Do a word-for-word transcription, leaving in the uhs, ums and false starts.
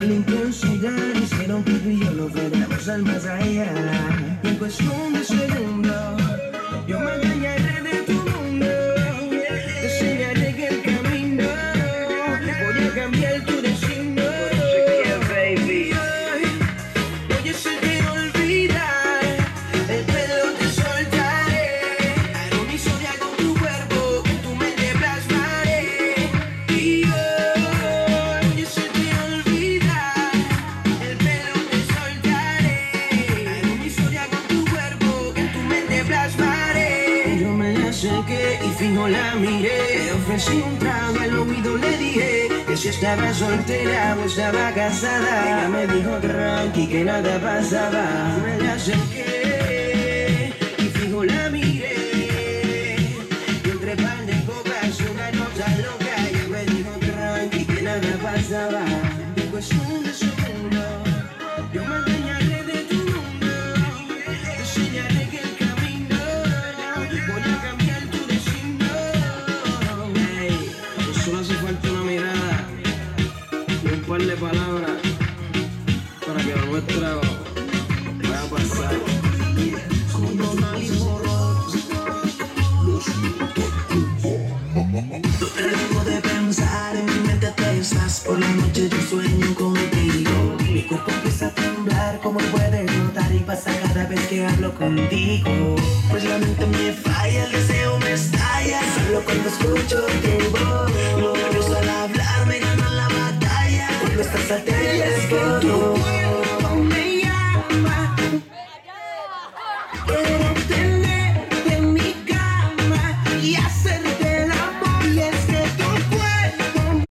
La intensidad hicieron que tú y yo no fuéramos al más allá. Y en cuestión de segundos, yo me engañaré de tu mundo. Te enseñaré que el camino voy a cambiar tu destino. Yeah, baby. Voy a hacerte olvidar, el pelo te soltaré. Haré una historia con tu cuerpo, que tu mente plasmaré. Y yo voy a hacerte olvidar, el pelo te soltaré. Haré una historia con tu cuerpo, que tu mente plasmaré. Yo me la acerqué y fijo la miré. Ofrecí un trago, al oído le dije que si estaba soltera o estaba casada. Ella me dijo tranqui que nada pasaba. Me la acerqué y fijo la miré. Y entre pan de copas una nota loca. Ella me dijo tranqui que nada pasaba. En cuestión de segundos, yo me engañaré de tu mundo. Te enseñaré que el camino voy a cambiar tu destino. Hey, solo hace falta una mirada y un par de palabras para que lo nuestro vaya a pasar. Como Malibu Rock. No te dejo de pensar, en mi mente te estás. Por la noche yo sueño contigo. Mi cuerpo empieza a temblar, como puedes notar, y pasa cada vez que hablo contigo. Pues la mente me falla, el deseo me estalla. Solo cuando escucho tu voz, los labios